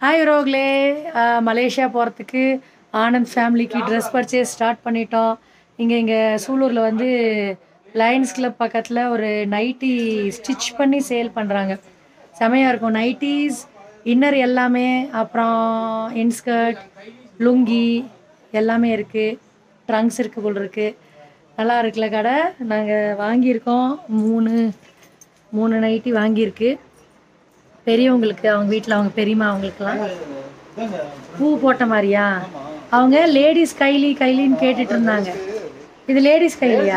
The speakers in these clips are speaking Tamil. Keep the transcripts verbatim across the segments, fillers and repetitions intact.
Hi ரோக்லே மலேசியா போகிறதுக்கு ஆனந்த் ஃபேமிலிக்கு ட்ரெஸ் பர்ச்சேஸ் ஸ்டார்ட் பண்ணிட்டோம். இங்கே இங்கே சூலூரில் வந்து லயன்ஸ் கிளப் பக்கத்தில் ஒரு நைட்டி ஸ்டிச் பண்ணி சேல் பண்ணுறாங்க. செமையாக இருக்கும். நைட்டிஸ் இன்னர் எல்லாமே, அப்புறம் இன்ஸ்கர்ட், லுங்கி எல்லாமே இருக்குது. ட்ரங்க்ஸ் இருக்குது போல் இருக்குது. நல்லா இருக்குல்ல கடை. நாங்கள் வாங்கியிருக்கோம். மூணு மூணு நைட்டி வாங்கியிருக்கு. பெரியவங்களுக்கு, அவங்க வீட்டில் அவங்க பெரியம்மா அவங்களுக்குலாம் பூ போட்ட மாதிரியா. அவங்க லேடிஸ் கைலி கைலின்னு கேட்டுட்டு இருந்தாங்க. இது லேடிஸ் கைலியா?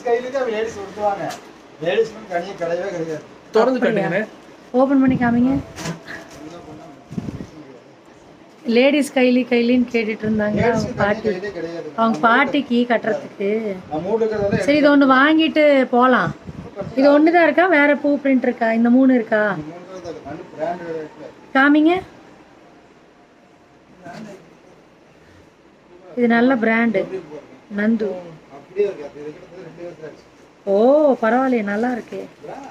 ஓப்பன் பண்ணி காமிங்க. லேடிஸ் கைலி கைலின்னு கேட்டுட்டு இருந்தாங்க அவங்க பாட்டி. அவங்க பாட்டிக்கு கட்டுறதுக்கு. சரி, இது ஒன்று வாங்கிட்டு போகலாம். இது ஒன்று தான் இருக்கா? வேற பூ பிரிண்ட் இருக்கா? இந்த மூணு இருக்கா? காமிங்க. இது நல்ல பிராண்டு, நந்து. ஓ பரவாயில்லையே, நல்லா இருக்கு.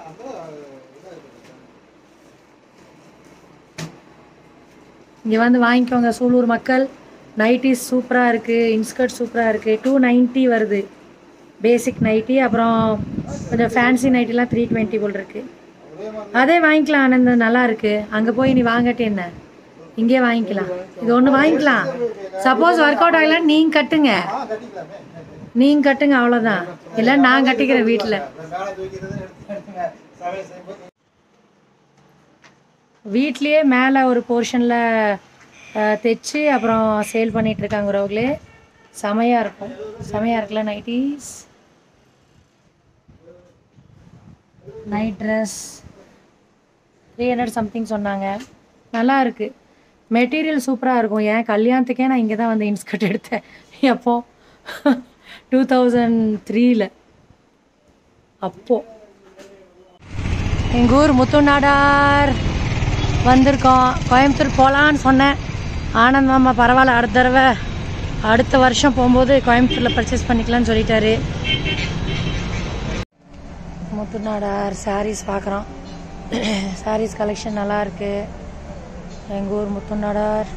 இங்கே வந்து வாங்கிக்கோங்க சூலூர் மக்கள். நைட்டிஸ் சூப்பராக இருக்குது. இன்ஸ்கர்ட் சூப்பராக இருக்குது. டூ நைன்ட்டி வருது பேசிக் நைட்டி. அப்புறம் கொஞ்சம் ஃபேன்சி நைட்டிலாம் த்ரீ டுவெண்ட்டி போல் இருக்குது. அதே வாங்கிக்கலாம் ஆனந்த், நல்லா இருக்கு. அங்கே போய் நீ வாங்கட்டு என்ன, இங்கே வாங்கிக்கலாம். இது ஒன்று வாங்கிக்கலாம். சப்போஸ் ஒர்க் அவுட் ஆகலாம் நீங்கள் கட்டுங்க, நீங்கள் கட்டுங்க, அவ்வளோதான். இல்லை நான் கட்டிக்கிறேன் வீட்டில். வீட்லேயே மேலே ஒரு போர்ஷனில் தைச்சி அப்புறம் சேல் பண்ணிகிட்ருக்காங்க ரோக்லே. செமையாக இருக்கும். செமையாக இருக்குல்ல nighties. Night dress three hundred something சொன்னாங்க. நல்லா இருக்குது. மெட்டீரியல் சூப்பராக இருக்கும். ஏன் கல்யாணத்துக்கே நான் இங்கே தான் வந்து இன்ஸ்கர்ட் எடுத்தேன். எப்போ டூ தௌசண்ட் த்ரீல. அப்போது எங்கள் ஊர் முத்து நாடார் வந்திருக்கோம். கோயம்புத்தூர் போகலான்னு சொன்னேன். ஆனந்த் மாமா பரவாயில்ல, அடுத்த தடவை அடுத்த வருஷம் போகும்போது கோயம்புத்தூரில் பர்ச்சேஸ் பண்ணிக்கலான்னு சொல்லிட்டாரு. முத்து நாடார் சாரீஸ் பார்க்குறோம். சாரீஸ் கலெக்ஷன் நல்லா இருக்கு. எங்கள் ஊர் முத்து நாடார்.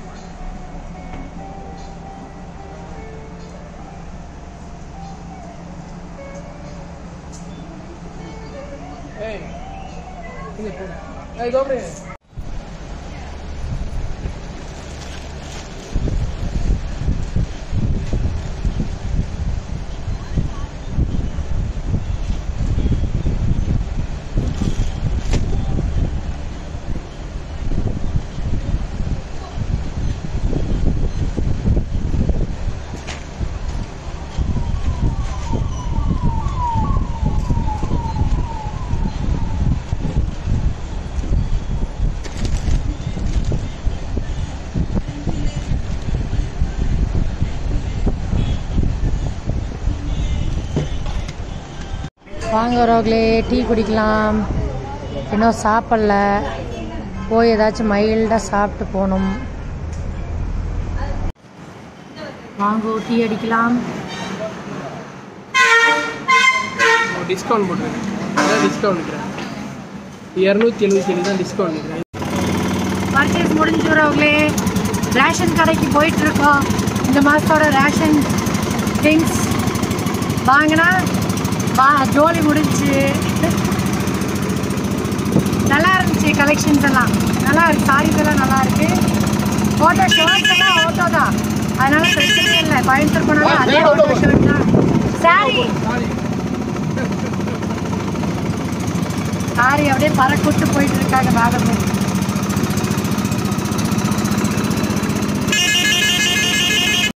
வாங்க ரோக்லே, டீ குடிக்கலாம். இன்னும் சாப்பிடல. போய் ஏதாச்சும் மைல்டாக சாப்பிட்டு போகணும். வாங்க டீ அடிக்கலாம். டிஸ்கவுண்ட் போட்டுருக்கேன். அதான் டிஸ்கவுண்ட் இரநூத்தி எழுபத்தி ஏழு தான் டிஸ்கவுண்ட். பர்ச்சேஸ் முடிஞ்சு ரோக்லே ரேஷன் கடைக்கு போயிட்டுருக்கோம். இந்த மாதத்தோட ரேஷன் திங்ஸ் வாங்கினா வா ஜோலி முடிஞ்சு. நல்லா இருந்துச்சு கலெக்ஷன்ஸ் எல்லாம். நல்லா இருக்கு. சாரீஸ் எல்லாம் நல்லா இருக்கு. ஃபோட்டோ ஷர்ட்ஸ் எல்லாம் ஓட்டோ தான், அதனால பிரச்சனையே இல்லை. கோயம்புத்தூர் போனாலும் அதே ஓட்டோ ஷர்ட் தான். சாரி சாரி அப்படியே பறக்கூட்டு போயிட்டு இருக்காங்க. பாகமே